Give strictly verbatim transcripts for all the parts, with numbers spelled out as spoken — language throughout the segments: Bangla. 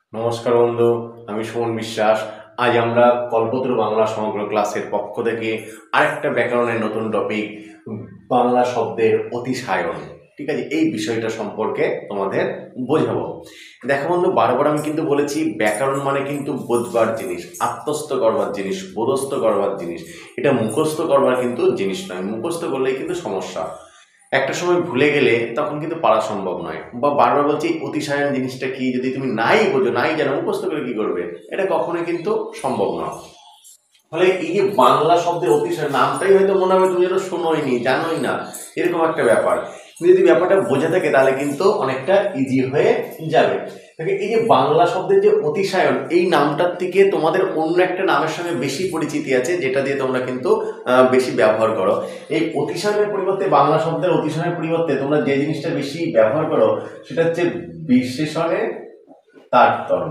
নমস্কার বন্ধু, আমি সুমন বিশ্বাস। আজ আমরা কল্পতরু বাংলা সমগ্র ক্লাসের পক্ষ থেকে আরেকটা ব্যাকরণের নতুন টপিক বাংলা শব্দের অতিশায়ন, ঠিক আছে, এই বিষয়টা সম্পর্কে তোমাদের বোঝাবো। দেখো বন্ধু, বারবার আমি কিন্তু বলেছি ব্যাকরণ মানে কিন্তু বোঝবার জিনিস, আত্মস্থ করবার জিনিস, বোধস্থ করবার জিনিস। এটা মুখস্থ করবার কিন্তু জিনিস নয়। মুখস্থ করলেই কিন্তু সমস্যা, একটা সময় ভুলে গেলে তখন কিন্তু পারা সম্ভব নয়। বা বারবার বলছি অতিশায়ন জিনিসটা কি, যদি তুমি নাই বোঝো, নাই জানো, মুখস্থ করে কি করবে? এটা কখনোই কিন্তু সম্ভব না। ফলে এই যে বাংলা শব্দের অতিশয় নামটাই হয়তো মনে হবে তুমি যেন শোনোই নি, জানোই না, এরকম একটা ব্যাপার। যদি ব্যাপারটা বোঝা থাকে তাহলে কিন্তু অনেকটা ইজি হয়ে যাবে। এই যে বাংলা শব্দের যে অতিশায়ন, এই নামটার থেকে তোমাদের অন্য একটা নামের সঙ্গে বেশি পরিচিতি আছে, যেটা দিয়ে তোমরা কিন্তু বেশি ব্যবহার করো। এই অতিশায়নের পরিবর্তে, বাংলা শব্দের অতিশায়নের পরিবর্তে তোমরা যে জিনিসটা বেশি ব্যবহার করো সেটা হচ্ছে বিশেষণের তারতম্য।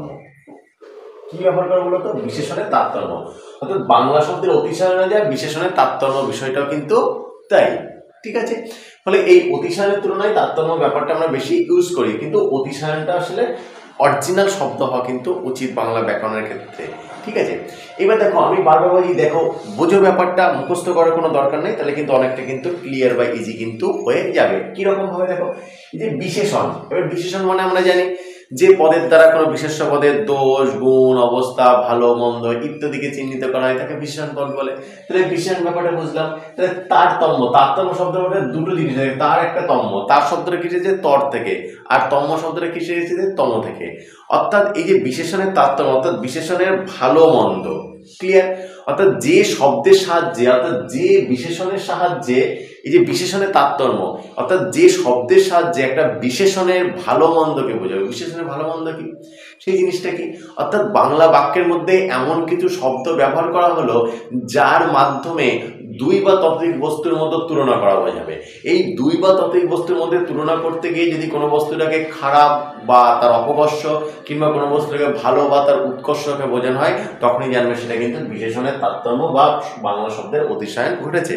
কি ব্যবহার করো বলো তো? বিশেষণের তারতম্য। অর্থাৎ বাংলা শব্দের অতিশায়নে যায় বিশেষণের তারতম্য, বিষয়টাও কিন্তু তাই, ঠিক আছে। ফলে এই অতিশায়নের তুলনায় তারতম্য ব্যাপারটা আমরা বেশি ইউজ করি, কিন্তু অতিশায়নটা আসলে অরিজিনাল শব্দ হওয়া কিন্তু উচিত বাংলা ব্যাকরণের ক্ষেত্রে, ঠিক আছে। এবার দেখো, আমি বারবার বলি, দেখো বোঝো ব্যাপারটা, মুখস্থ করার কোনো দরকার নেই, তাহলে কিন্তু অনেকটা কিন্তু ক্লিয়ার বা ইজি কিন্তু হয়ে যাবে। কিরকম ভাবে দেখো, এই যে বিশেষণ, এবার বিশেষণ মানে আমরা জানি যে পদের দ্বারা কোনো বিশেষ্য পদের দোষ, গুণ, অবস্থা, ভালো মন্দ ইত্যাদিকে চিহ্নিত করা হয়, তাকে বিশেষণ পদ বলে। তাহলে বিশেষণ ব্যাপারটা বুঝলাম। তাহলে তারতম্য, তারতম্য শব্দের মধ্যে দুটো জিনিস আছে, তার একটা তম্য। তার শব্দটা কি এসেছে? তর থেকে। আর তম্য শব্দটা কি এসেছে? তম থেকে। অর্থাৎ এই যে বিশেষণের তারতম্য, অর্থাৎ বিশেষণের ভালো মন্দ, ক্লিয়ার। অর্থাৎ যে শব্দের সাহায্যে, অর্থাৎ যে বিশেষণের সাহায্যে, এই যে বিশেষণের তারতম্য, অর্থাৎ যে শব্দের সাহায্যে একটা বিশেষণের ভালো মন্দকে বোঝাবে। বিশেষণের ভালো মন্দ কি, সেই জিনিসটা কি? অর্থাৎ বাংলা বাক্যের মধ্যে এমন কিছু শব্দ ব্যবহার করা হলো যার মাধ্যমে দুই বা ততোধিক বস্তুর মধ্যে তুলনা করা যাবে। এই দুই বা ততোধিক বস্তুর মধ্যে তুলনা করতে গিয়ে যদি কোনো বস্তুটাকে খারাপ বা তার অপকর্ষ, কিংবা কোনো বস্তুটাকে ভালো বা তার উৎকর্ষকে বোঝানো হয়, তখনই জানবে সেটা কিন্তু বিশেষণের তারতম্য বা বাংলা শব্দের অতিশায়ন ঘটেছে।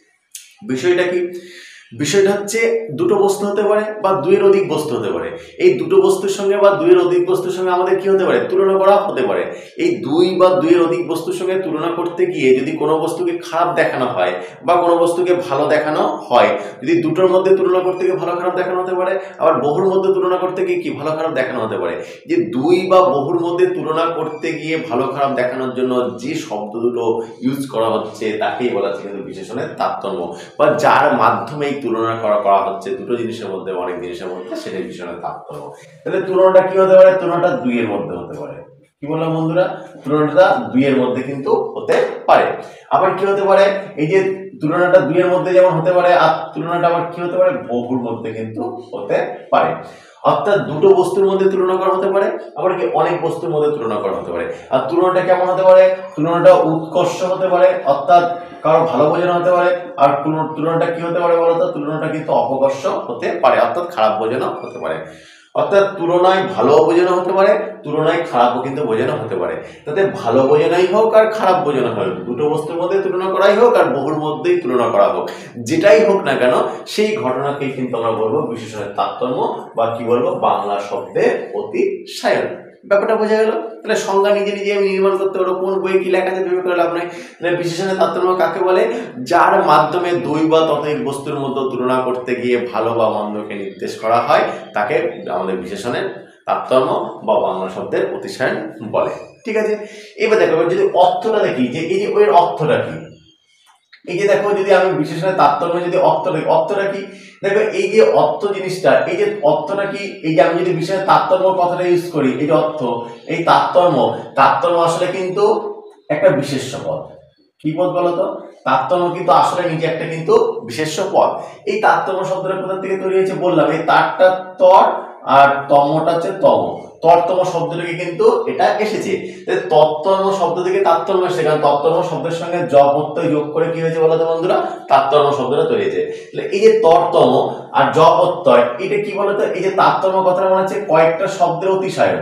বিষয়টা কি? বিষয়টা হচ্ছে দুটো বস্তু হতে পারে বা দুইয়ের অধিক বস্তু হতে পারে। এই দুটো বস্তুর সঙ্গে বা দুইয়ের অধিক বস্তুর সঙ্গে আমাদের কি হতে পারে? তুলনা করা হতে পারে। এই দুই বা দুইয়ের অধিক বস্তুর সঙ্গে তুলনা করতে গিয়ে যদি কোনো বস্তুকে খারাপ দেখানো হয় বা কোনো বস্তুকে ভালো দেখানো হয়, যদি দুটোর মধ্যে তুলনা করতে গিয়ে ভালো খারাপ দেখানো হতে পারে, আবার বহুর মধ্যে তুলনা করতে গিয়ে কি ভালো খারাপ দেখানো হতে পারে। যে দুই বা বহুর মধ্যে তুলনা করতে গিয়ে ভালো খারাপ দেখানোর জন্য যে শব্দ দুটো ইউজ করা হচ্ছে তাকেই বলা হচ্ছে কিন্তু বিশেষণের তারতম্য, বা যার মাধ্যমে এই তুলনা করা করা হচ্ছে দুটো জিনিসের মধ্যে, অনেক জিনিসের মধ্যে, সেটা বিশেষণের তারতম্য। তাহলে তুলনাটা কি হতে পারে? তুলনাটা দুইয়ের মধ্যে হতে পারে। কি বললাম বন্ধুরা? তুলনাটা দুইয়ের মধ্যে কিন্তু হতে পারে। আবার কি হতে পারে? এই যে তুলনাটা দুইয়ের মধ্যে যেমন হতে পারে, আর তুলনাটা আবার কি হতে পারে? বহুর মধ্যে কিন্তু হতে পারে। অর্থাৎ দুটো বস্তুর মধ্যে তুলনা করা হতে পারে, আবার কি অনেক বস্তুর মধ্যে তুলনা করা হতে পারে। আর তুলনাটা কেমন হতে পারে? তুলনাটা উৎকর্ষ হতে পারে, অর্থাৎ কারো ভালো বোঝানো হতে পারে। আর তুলনাটা কি হতে পারে বলতো? তুলনাটা কিন্তু অপকর্ষ হতে পারে, অর্থাৎ খারাপ বোঝানো হতে পারে। অর্থাৎ তুলনায় ভালো বোঝানো হতে পারে, তুলনায় খারাপও কিন্তু বোঝানো হতে পারে। তাতে ভালো বোঝানোই হোক আর খারাপ বোঝানো হোক, দুটো বস্তুর মধ্যে তুলনা করাই হোক আর বহুর মধ্যেই তুলনা করা হোক, যেটাই হোক না কেন, সেই ঘটনাকেই কিন্তু আমরা বলবো বিশেষণের তারতম্য, বা কি বলবো? বাংলা শব্দের অতিশায়ন। ব্যাপারটা বোঝা গেল? তাহলে সংজ্ঞা নিজে নিজে আমি নির্মাণ করতে পারবো, কোন বই কি লেখা আছে ভেবে করে লাভ নাই। তাহলে বিশেষণের তারতম্য কাকে বলে? যার মাধ্যমে দুই বা ততোধিক বস্তুর মধ্যে তুলনা করতে গিয়ে ভালো বা মন্দকে নির্দেশ করা হয়, তাকে আমাদের বিশেষণের তারতম্য বা বাংলা শব্দের অতিশায়ন বলে, ঠিক আছে। এবার দেখো, যদি অর্থটা দেখি, যে এই যে ওর অর্থটা কি, এই যে দেখো, যদি আমি বিশেষণের তারতম্য যদি অর্থ দেখি, অর্থটা কি? দেখো, এই যে অর্থ জিনিসটা, এই যে অর্থটা কি, এই যে আমি যদি বিশেষণের তারতম্য কথাটা ইউজ করি, এই যে অর্থ, এই তারতম্য, তারতম্য আসলে কিন্তু একটা বিশেষ্য পদ। কি পদ বলতো? তারতম্য কিন্তু আসলে নিজে একটা কিন্তু বিশেষ্য পদ। এই তারতম্য শব্দটা কোথা থেকে তৈরি হয়েছে বললাম, এই তারটা তর আর তম্যটা হচ্ছে তম। তরতম শব্দ থেকে কিন্তু এটা এসেছে। তত্তম শব্দ থেকে তারতম্য এসেছে, কারণ তত্তম শব্দের সঙ্গে জ প্রত্যয় যোগ করে কি হয়েছে বলতো বন্ধুরা? তারতম্য শব্দটা তৈরি হয়েছে। তাহলে এই যে তরতম আর জ প্রত্যয়, এটা কি বলতো? এই যে তারতম্য কথাটা মনে হচ্ছে কয়েকটা শব্দের অতিশায়ন,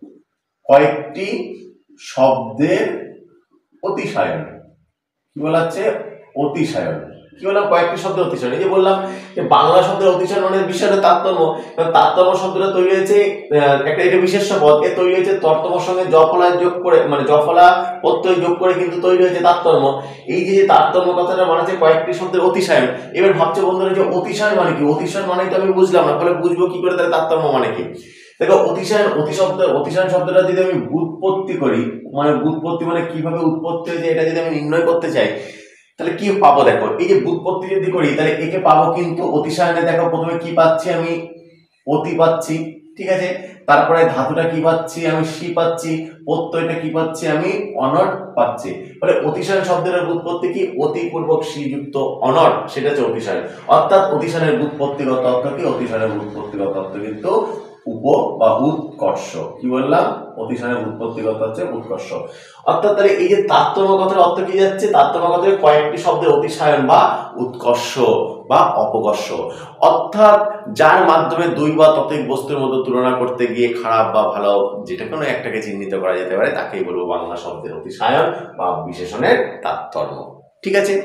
কয়েকটি শব্দের অতিশায়ন। কি বলা হচ্ছে? অতিশায়ন। কি বললাম, কয়েকটি শব্দের অতিশয়ন। এই যে বললাম যে বাংলা শব্দের অতিশয়ন মানে বিশেষণের তারতম্য। তারতম্য শব্দটা তৈরি হয়েছে একটা, এটা বিশেষ্য পদ, এ তৈরি হয়েছে তর্তমর সঙ্গে জফলা যোগ করে, মানে জফলা প্রত্যয় যোগ করে কিন্তু তৈরি হয়েছে তারতম্য। এই যে তারতম্য কথাটা মানে হচ্ছে কয়েকটি শব্দের অতিশয়ন। এবার ভাবছে বন্ধুরা যে অতিশয়ন মানে কি, অতিশয়ন মানে তো আমি বুঝলাম না, তাহলে বুঝবো কি করে তাহলে তারতম্য মানে কি। দেখো অতিশয়ন, অতিশব্দ, অতিশয়ন শব্দটা যদি আমি ব্যুৎপত্তি করি, মানে ব্যুৎপত্তি মানে কিভাবে উৎপত্তি হয়েছে এটা যদি আমি নির্ণয় করতে চাই তাহলে কি পাবো, দেখো এই যে ব্যুৎপত্তি যদি করি তাহলে একে পাবো কিন্তু অতিশয়নে। দেখো প্রথমে কি পাচ্ছি আমি, অতি পাচ্ছি, ঠিক আছে, তারপরে ধাতুটা কি পাচ্ছি আমি, সি পাচ্ছি, প্রত্যয়টা কি পাচ্ছি আমি, অনট পাচ্ছি। ফলে অতিশয়ন শব্দের ব্যুৎপত্তি কি, অতি পূর্বক সি যুক্ত অনট, সেটা হচ্ছে অতিশয়ন। অর্থাৎ অতিশয়নের ব্যুৎপত্তিগত অর্থ কি, অতিশয়নের ব্যুৎপত্তিগত অর্থ কিন্তু উপ বা উৎকর্ষ। কি বললাম, অতিশয়নের উৎপত্তিগত হচ্ছে উৎকর্ষ। অর্থাৎ তাহলে এই যে তারতম্য কথার অর্থ কি যাচ্ছে, তারতম্য কথার কয়েকটি শব্দের অতিশয়ন বা উৎকর্ষ বা অপকর্ষ, অর্থাৎ যার মাধ্যমে দুই বা ততোধিক বস্তুর মধ্যে তুলনা করতে গিয়ে খারাপ বা ভালো যেটা কোনো একটাকে চিহ্নিত করা যেতে পারে তাকেই বলবো বাংলা শব্দের অতিশয়ন বা বিশেষণের তারতম্য। ঠিক আছে,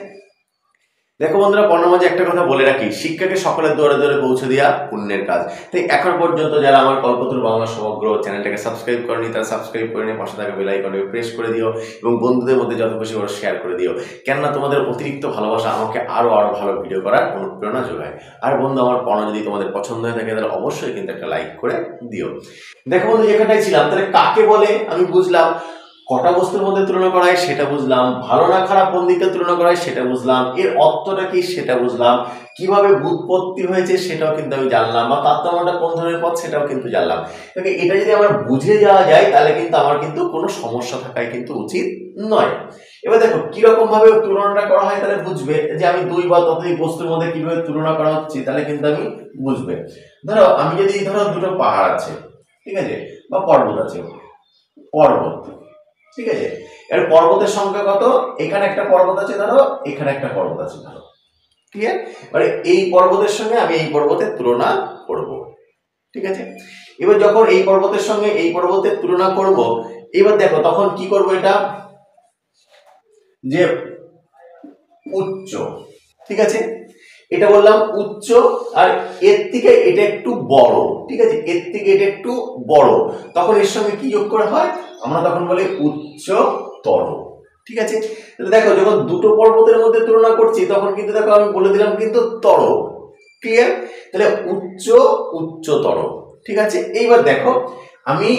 দেখো বন্ধুরা, পর্ণমাঝে একটা কথা বলে রাখি, শিক্ষাকে সকলের দৌড়ে দৌড়ে পৌঁছে দেওয়া পুণ্যের কাজ। তাই এখন পর্যন্ত যারা আমার কল্পতরু বাংলা সমগ্র চ্যানেলটাকে সাবস্ক্রাইব করেনি তারা সাবস্ক্রাইব করে নিয়ে পাশে থাকা বেল আইকনে প্রেস করে দিও এবং বন্ধুদের মধ্যে যত খুশি করে শেয়ার করে দিও, কেননা তোমাদের অতিরিক্ত ভালোবাসা আমাকে আরো আরো ভালো ভিডিও করার অনুপ্রেরণা যোগায়। আর বন্ধু, আমার পড়া যদি তোমাদের পছন্দ হয়ে থাকে তাহলে অবশ্যই কিন্তু একটা লাইক করে দিও। দেখো বন্ধু, যেখানটায় ছিলাম তাহলে কাকে বলে আমি বুঝলাম, কটা বস্তুর মধ্যে তুলনা করা হয় সেটা বুঝলাম, ভালো না খারাপ কোন দিকে তুলনা করা হয় সেটা বুঝলাম, এর অর্থটা কি সেটা বুঝলাম, কিভাবে ব্যুৎপত্তি হয়েছে সেটাও কিন্তু আমি জানলাম, বা তারতম্যটা কোন ধরনের পদ সেটাও কিন্তু জানলাম। এটা যদি আমার বুঝে যাওয়া যায় তাহলে কিন্তু আমার কিন্তু কোনো সমস্যা থাকাই কিন্তু উচিত নয়। এবার দেখো কিরকম ভাবে তুলনাটা করা হয় তাহলে বুঝবে যে আমি দুই বা ততোধিক বস্তুর মধ্যে কিভাবে তুলনা করা হচ্ছে তাহলে কিন্তু আমি বুঝবে। ধরো আমি যদি ধরো দুটো পাহাড় আছে, ঠিক আছে, বা পর্বত আছে, পর্বত, ঠিক আছে, এর পর্বতের সংখ্যা কত, এখানে একটা পর্বত আছে ধরো, এখানে একটা পর্বত আছে ধরো, ক্লিয়ার, মানে এই পর্বতের সঙ্গে আমি এই পর্বতের তুলনা করব, ঠিক আছে। এবার যখন এই পর্বতের সঙ্গে এই পর্বতের তুলনা করব, এবার দেখো তখন কি করব, এটা যে উচ্চ, ঠিক আছে, এটা বললাম উচ্চ, আর এর থেকে এটা একটু বড়, ঠিক আছে, এর থেকে এটা একটু বড়, তখন এর সঙ্গে কি যোগ করা হয়, আমরা তখন বলি উচ্চতর, ঠিক আছে। দেখো যখন দুটো পর্বতের মধ্যে তুলনা করছি তখন কিন্তু দেখো আমি বলে দিলাম কিন্তু তর, ক্লিয়ার, তাহলে উচ্চ উচ্চতর, ঠিক আছে। এইবার দেখো আমি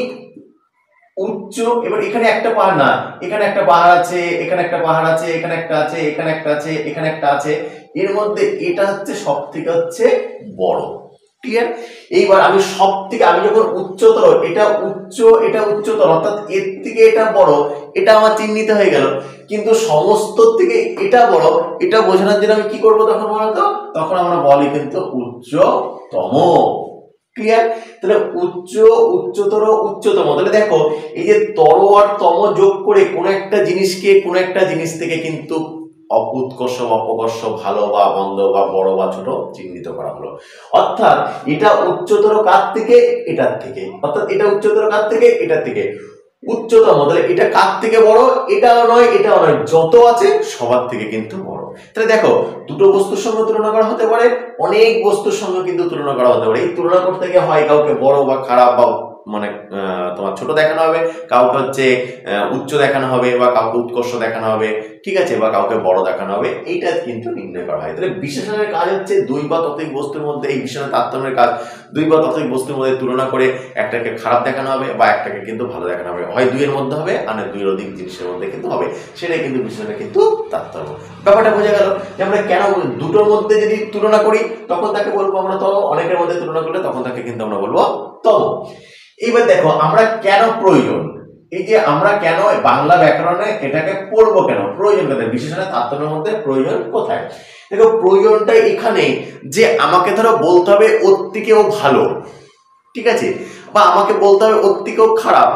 উচ্চ, এবার এখানে একটা পাহাড় না, এখানে একটা পাহাড় আছে, এখানে একটা পাহাড় আছে, এখানে একটা আছে, এখানে একটা আছে, এখানে একটা আছে, এর মধ্যে এটা হচ্ছে সব থেকে হচ্ছে বড়, ক্লিয়ার। এইবার আমি সব থেকে, আমি যখন উচ্চতর, এটা উচ্চ এটা উচ্চতর, অর্থাৎ এর থেকে এটা বড়, এটা আমার চিহ্নিত হয়ে গেল, কিন্তু সমস্ত থেকে এটা বড়, এটা বোঝানোর জন্য আমি কি করব তখন বলতো, তখন আমরা বলি কিন্তু উচ্চতম, ক্লিয়ার। তাহলে উচ্চ উচ্চতর উচ্চতম, তাহলে দেখো এই যে তর আর তম যোগ করে কোন একটা জিনিসকে কোন একটা জিনিস থেকে কিন্তু উৎকর্ষ বা অপকর্ষ, ভালো বা মন্দ বা বড় বা ছোট চিহ্নিত করা হলো। অর্থাৎ এটা উচ্চতর কার থেকে, এটার থেকে, অর্থাৎ এটা উচ্চতর কার থেকে, এটার থেকে, উচ্চতম, তাহলে এটা কার থেকে বড়, এটাও নয় এটাও নয়, যত আছে সবার থেকে কিন্তু বড়। তাহলে দেখো দুটো বস্তুর সঙ্গে তুলনা করা হতে পারে, অনেক বস্তুর সঙ্গে কিন্তু তুলনা করা হতে পারে। এই তুলনা করতে গিয়ে হয় কাউকে বড় বা খারাপ বা মানে তোমার ছোট দেখানো হবে, কাউকে হচ্ছে উচ্চ দেখানো হবে, বা কাউকে উৎকর্ষ দেখানো হবে, ঠিক আছে, বা কাউকে বড় দেখানো হবে, এইটা কিন্তু নির্ণয় করা হয়। তাহলে বিশেষণের কাজ হচ্ছে দুই বা ততোধিক বস্তুর মধ্যে, এই বিশেষণের তারতম্যের কাজ দুই বা ততোধিক বস্তুর মধ্যে তুলনা করে একটাকে খারাপ দেখানো হবে বা একটাকে কিন্তু ভালো দেখানো হবে, হয় দুইয়ের মধ্যে হবে আর দুইয়ের অধিক জিনিসের মধ্যে কিন্তু হবে, সেটাই কিন্তু বিশেষণের কিন্তু তারতম্য। ব্যাপারটা বোঝা গেল যে আমরা কেন দুটোর মধ্যে যদি তুলনা করি তখন তাকে বলবো আমরা তম, অনেকের মধ্যে তুলনা করলে তখন তাকে কিন্তু আমরা বলবো তম। এইবার দেখো আমরা কেন প্রয়োজন, এই যে আমরা কেন বাংলা ব্যাকরণে এটাকে পড়বো কেন, প্রয়োজন কোথায়, বিশেষণের তারতম্যের মধ্যে প্রয়োজন কোথায়। দেখো প্রয়োজনটা এখানে যে আমাকে ধরো বলতে হবে ওর থেকেও ভালো, ঠিক আছে, বা আমাকে বলতে হবে ওর থেকেও খারাপ,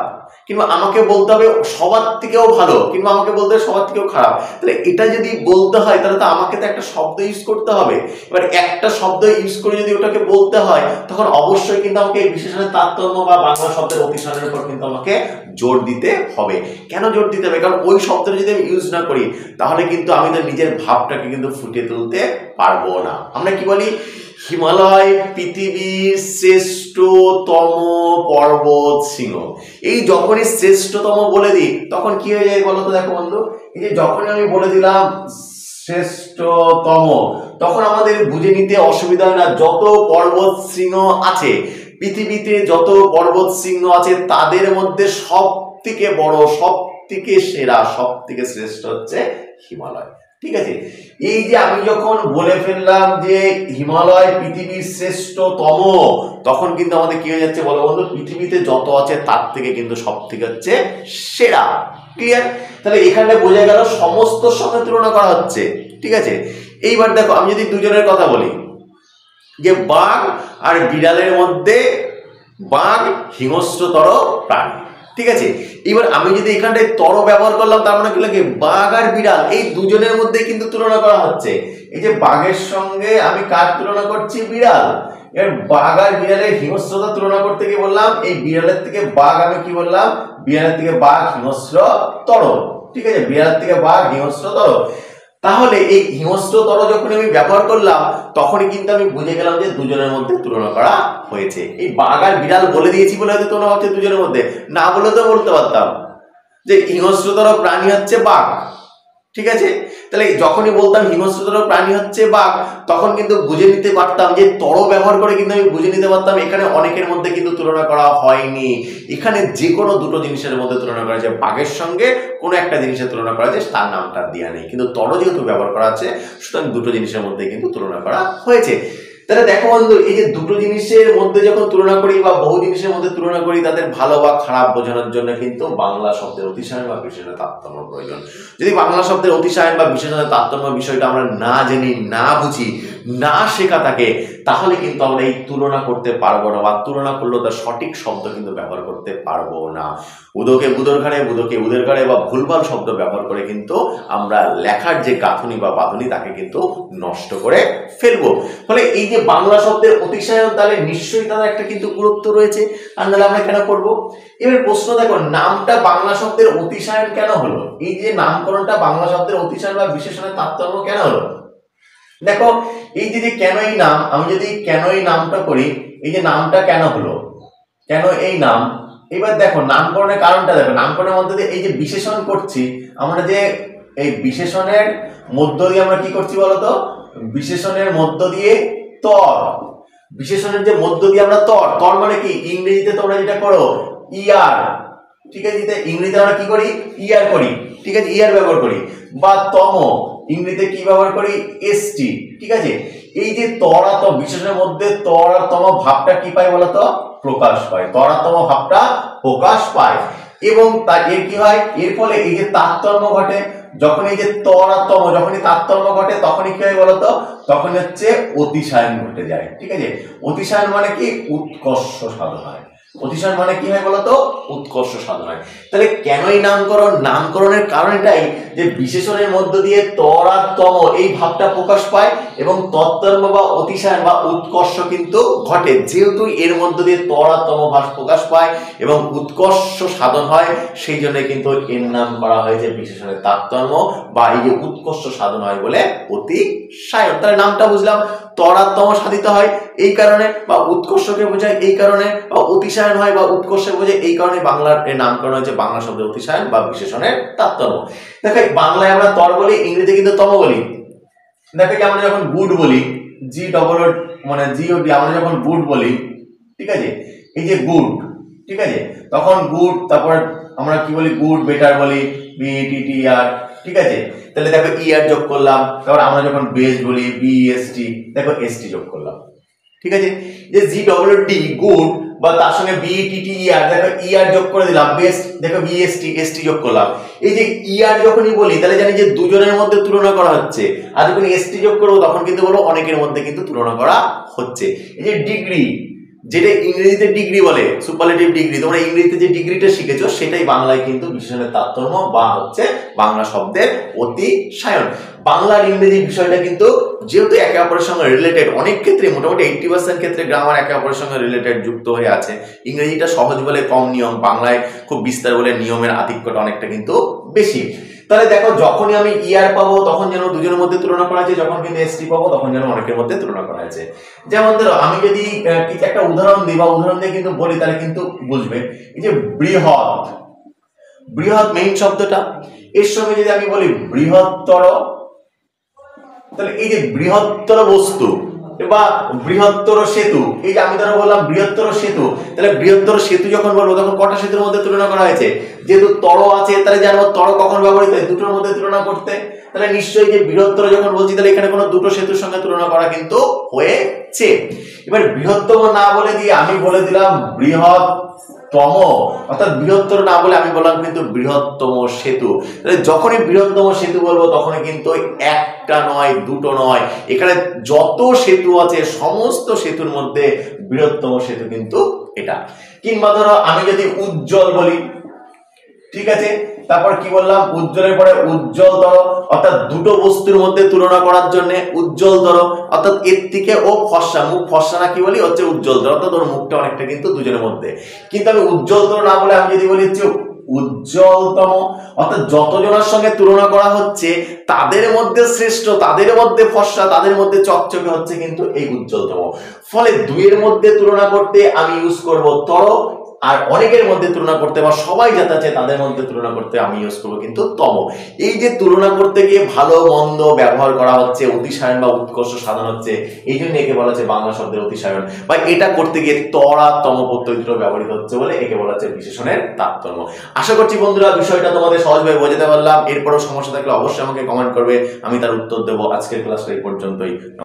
কিংবা আমাকে বলতে হবে সবার থেকেও ভালো, কিংবা আমাকে বলতে হবে সবার থেকেও খারাপ। তাহলে এটা যদি বলতে হয় তাহলে তো আমাকে তো একটা শব্দ ইউজ করতে হবে। এবার একটা শব্দ ইউজ করে যদি ওটাকে বলতে হয় তখন অবশ্যই কিন্তু আমাকে বিশেষণের তারতম্য বা বাংলা শব্দের অতিশয়নের উপর কিন্তু আমাকে জোর দিতে হবে। কেন জোর দিতে হবে? কারণ ওই শব্দটা যদি আমি ইউজ না করি তাহলে কিন্তু আমি তো নিজের ভাবটাকে কিন্তু ফুটিয়ে তুলতে পারবো না। আমরা কি বলি? হিমালয় পৃথিবীর শ্রেষ্ঠতম পর্বত শৃঙ্গ। এই যখনই শ্রেষ্ঠতম বলে দিই তখন কি হয়ে যায় বলো তো? দেখো বন্ধু, এই যে যখনই আমি বলে দিলাম শ্রেষ্ঠতম, তখন আমাদের বুঝে নিতে অসুবিধা হয় না যত পর্বত শৃঙ্গ আছে পৃথিবীতে, যত পর্বত শৃঙ্গ আছে তাদের মধ্যে সব থেকে বড়, সব থেকে সেরা, সব থেকে শ্রেষ্ঠ হচ্ছে হিমালয়। ঠিক আছে, এই যে আমি যখন বলে ফেললাম যে হিমালয় পৃথিবীর শ্রেষ্ঠতম, তখন কিন্তু আমাদের কি হয়ে যাচ্ছে বলো বন্ধু? পৃথিবীতে যত আছে তার থেকে কিন্তু সব থেকে হচ্ছে সেরা। ক্লিয়ার? তাহলে এখানে বোঝা গেল সমস্ত সঙ্গে তুলনা করা হচ্ছে। ঠিক আছে, এইবার দেখো আমি যদি দুজনের কথা বলি যে বাঘ আর বিড়ালের মধ্যে বাঘ হিংস্রতর প্রাণী। ঠিক আছে, এবার আমি যদি এখানটায় তর ব্যবহার করলাম তার মানে কি লাগে? বাঘ আর বিড়াল এই দুজনের মধ্যে কিন্তু তুলনা করা হচ্ছে। এই যে বাঘের সঙ্গে আমি কার তুলনা করছি? বিড়াল। এবার বাঘ আর বিড়ালের হিংস্রতা তুলনা করতে গিয়ে বললাম এই বিড়ালের থেকে বাঘ, আমি কি বললাম? বিড়ালের থেকে বাঘ হিংস্রতর। ঠিক আছে, বিড়ালের থেকে বাঘ হিংস্রতর। তাহলে এই হিংস্রতর যখন আমি ব্যবহার করলাম তখনই কিন্তু আমি বুঝে গেলাম যে দুজনের মধ্যে তুলনা করা হয়েছে। এই বাঘ আর বিড়াল বলে দিয়েছি বলে হয়তো তুলনা হচ্ছে দুজনের মধ্যে, না বলে তো বলতে পারতাম যে হিংস্রতর প্রাণী হচ্ছে বাঘ। ঠিক আছে, তাহলে যখনই বলতাম হিংস্রতর প্রাণী হচ্ছে বাঘ তখন কিন্তু বুঝে নিতে পারতাম যে তর ব্যবহার করে কিন্তু আমি বুঝে নিতে পারতাম এখানে অনেকের মধ্যে কিন্তু তুলনা করা হয়নি। এখানে যে কোনো দুটো জিনিসের মধ্যে তুলনা করা যায়, বাঘের সঙ্গে কোনো একটা জিনিসের তুলনা করা যায়, তার নামটা দেওয়া নেই, কিন্তু তর যেহেতু ব্যবহার করা আছে সুতরাং দুটো জিনিসের মধ্যে কিন্তু তুলনা করা হয়েছে। তাহলে দেখো বন্ধু, এই যে দুটো জিনিসের মধ্যে যখন তুলনা করি বা বহু জিনিসের মধ্যে তুলনা করি তাদের ভালো বা খারাপ বোঝানোর জন্য কিন্তু বাংলা শব্দের অতিশয়ন বা বিশেষণের তারতম্য প্রয়োজন। যদি বাংলা শব্দের অতিশয়ন বা বিশেষণের তারতম্য বিষয়টা আমরা না জেনে, না বুঝি, না শেখা থাকে তাহলে কিন্তু আমরা এই তুলনা করতে পারবো না, বা তুলনা করলেও তার সঠিক শব্দ কিন্তু ব্যবহার করতে পারবো না। উদোকে বুদোর ঘাড়ে, বুদোকে উদের ঘাড়ে বা ভুলভাল শব্দ ব্যবহার করে কিন্তু আমরা লেখার যে গাঁথনি বা বাঁধনি তাকে কিন্তু নষ্ট করে ফেলবো। ফলে এই যে বাংলা শব্দের অতিশয়ন, তাহলে নিশ্চয়ই তার একটা কিন্তু গুরুত্ব রয়েছে, আর নাহলে আমরা কেন করবো? এবার প্রশ্ন দেখো, নামটা বাংলা শব্দের অতিশয়ন কেন হলো? এই যে নামকরণটা বাংলা শব্দের অতিশয়ন বা বিশেষণের তারতম্য কেন হলো? দেখো, এই যে কেন এই নাম, আমি যদি কেন এই নামটা করি, এই যে নামটা কেন হলো, কেন এই নাম, এবার দেখো নামকরণের কারণটা দেখো। নামকরণের মধ্যে দিয়ে এই যে বিশেষণ করছি আমরা, যে এই বিশেষণের মধ্য দিয়ে আমরা কি করছি বলতো? বিশেষণের মধ্য দিয়ে তর, বিশেষণের যে মধ্য দিয়ে আমরা তর, তর মানে কি? ইংরেজিতে তোমরা যেটা করো ইয়ার। ঠিক আছে, ইংরেজিতে আমরা কি করি? ইয়ার করি। ঠিক আছে, ইয়ার ব্যবহার করি। বা তম, ইংরেজিতে কি ব্যবহার করি? এসটি। ঠিক আছে, এই যে তরাতম, বিশেষণের মধ্যে তরাতম ভাবটা কি পাই বলতো? প্রকাশ পায়। তরাতম ভাবটা প্রকাশ পায় এবং তার এর কি হয়? এর ফলে এই যে তারতম্য ঘটে। যখন এই যে তরাতম, যখনই তারতম্য ঘটে তখনই কি হয় বলতো? তখন হচ্ছে অতিশয়ন ঘটে যায়। ঠিক আছে, অতিশয়ন মানে কি? উৎকর্ষ সাধন হয়। অতিশয়ন মানে কি হয় বলতো? উৎকর্ষ সাধন হয়। তাহলে কেনই নামকরণ? নামকরণের কারণ এটাই যে বিশেষণের মধ্য দিয়ে তরাতম এই ভাবটা প্রকাশ পায় এবং তত্তর্ম বা অতিশয়ন বা উৎকর্ষ কিন্তু ঘটে। যেহেতু এর মধ্য দিয়ে তরাতম ভাব প্রকাশ পায় এবং উৎকর্ষ সাধন হয়, সেই জন্য কিন্তু এর নাম করা হয়েছে বিশেষণের তারতম্য বা এই যে উৎকর্ষ সাধন হয় বলে অতিশয়ন। তাহলে নামটা বুঝলাম, তরাতম সাধিত হয় এই কারণে, বা উৎকর্ষকে বোঝায় এই কারণে, বা অতিশয়ন হয় বা উৎকর্ষে বোঝায় এই কারণে বাংলার এর নামকরণ হয়েছে বাংলা শব্দের অতিশয়ন বা বিশেষণের তারতম্য। দেখো বাংলায় আমরা তর বলি, ইংরেজিতে কিন্তু তম বলি। দেখো আমরা যখন গুড বলি, জি ডবল মানে জি ও ডি, আমরা যখন গুড বলি, ঠিক আছে, এই যে গুড, ঠিক আছে, তখন গুড, তারপর আমরা কি বলি? গুড বেটার বলি, বি টি টি আর। ঠিক আছে, তাহলে দেখো ইয়ার যোগ করলাম। তারপর আমরা যখন বেস্ট বলি, বি এস টি, দেখো এস টি যোগ করলাম। ঠিক আছে, যে জি ডবল ডি গুড বা তার সঙ্গে বি টি টি ইয়ার, দেখো ইয়ার যোগ করে দিলাম, বেস্ট, দেখো B S T, S T যোগ করলাম। এই যে ইয়ার যখনই বলি তাহলে জানি যে দুজনের মধ্যে তুলনা করা হচ্ছে, আর যখন এস টি যোগ করবো তখন কিন্তু বলবো অনেকের মধ্যে কিন্তু তুলনা করা হচ্ছে। এই যে ডিগ্রি যেটা ইংরেজিতে ডিগ্রি বলে, সুপারলেটিভ ডিগ্রি, তোমরা ইংরেজিতে যে ডিগ্রিটা শিখেছো সেটাই বাংলায় কিন্তু বিশেষণের তারতম্য বা হচ্ছে বাংলা শব্দের অতিশায়ন। বাংলার ইংরেজি বিষয়টা কিন্তু যেহেতু একে অপরের সঙ্গে রিলেটেড, অনেক ক্ষেত্রে মোটামুটি এইটটি পার্সেন্ট ক্ষেত্রে গ্রামার একে অপরের সঙ্গে রিলেটেড যুক্ত হয়ে আছে। ইংরেজিটা সহজ বলে কম নিয়ম, বাংলায় খুব বিস্তার বলে নিয়মের আধিক্যটা অনেকটা কিন্তু বেশি। তাহলে দেখো যখনই আমি ইয়ার পাবো তখন যেন দুজনের মধ্যে তুলনা করা আছে, যখন কিন্তু এসটি পাবো তখন যেন অনেকের মধ্যে তুলনা করা আছে। যেমন ধরো আমি যদি কিছু একটা উদাহরণ দিই বা উদাহরণ দিয়ে কিন্তু বলি তাহলে কিন্তু বুঝবে। এই যে বৃহৎ, বৃহৎ মেইন শব্দটা, এর সঙ্গে যদি আমি বলি বৃহত্তর, তাহলে এই যে বৃহত্তর বস্তু বা বৃহত্তর সেতু, এই যে আমি ধরো বললাম বৃহত্তর সেতু, তাহলে বৃহত্তর সেতু যখন বলবো তখন কটা সেতুর মধ্যে তুলনা করা হয়েছে? যেহেতু তর আছে তাহলে জানবো তর কখন ব্যবহৃত হয়, দুটোর মধ্যে তুলনা করতে। তাহলে নিশ্চয়ই যে বৃহত্তর যখন বলছি তাহলে এখানে কোনো দুটো সেতুর সঙ্গে তুলনা করা কিন্তু হয়েছে। এবার বৃহত্তম না বলে দিয়ে আমি বলে দিলাম বৃহত্তম, অর্থাৎ বৃহত্তর না বলে আমি বললাম কিন্তু বৃহত্তম সেতু। তাহলে যখনই বৃহত্তম সেতু বলবো তখনই কিন্তু একটা নয় দুটো নয়, এখানে যত সেতু আছে সমস্ত সেতুর মধ্যে বৃহত্তম সেতু কিন্তু এটা। কিংবা ধরো আমি যদি উজ্জ্বল বলি, ঠিক আছে, তারপর কি বললাম উজ্জ্বলের পরে উজ্জ্বলতর, অর্থাৎ দুটো বস্তুর মধ্যে তুলনা করার জন্য উজ্জ্বলতর, অর্থাৎ এর থেকে ও ফর্সা, মুখ ফর্সা না কি বলি হচ্ছে উজ্জ্বলতর, অর্থাৎ ওর মুখটা অনেকটা কিন্তু দুজনের মধ্যে। কিন্তু আমি উজ্জ্বলতর না বলে আমি যদি বলি হচ্ছে উজ্জ্বলতম, অর্থাৎ যতজনের সঙ্গে তুলনা করা হচ্ছে তাদের মধ্যে শ্রেষ্ঠ, তাদের মধ্যে ফর্সা, তাদের মধ্যে চকচকে হচ্ছে কিন্তু এই উজ্জ্বলতম। ফলে দুইয়ের মধ্যে তুলনা করতে আমি ইউজ করব তর, আর অনেকের মধ্যে তুলনা করতে বা সবাই যাতে আছে তাদের মধ্যে তুলনা করতে আমি ইউজ করবো কিন্তু তম। এই যে তুলনা করতে গিয়ে ভালো মন্দ ব্যবহার করা হচ্ছে, অতিশায়ন বা উৎকর্ষ সাধন হচ্ছে, এই জন্য একে বলা হচ্ছে বাংলা শব্দের অতিশায়ন। বা এটা করতে গিয়ে তর আর তম প্রত্যয় দুটো ব্যবহৃত হচ্ছে বলে একে বলা হচ্ছে বিশেষণের তারতম্য। আশা করছি বন্ধুরা বিষয়টা তোমাদের সহজভাবে বোঝাতে পারলাম। এরপরও সমস্যা থাকলে অবশ্যই আমাকে কমেন্ট করবে, আমি তার উত্তর দেবো। আজকের ক্লাসটা এই পর্যন্তই।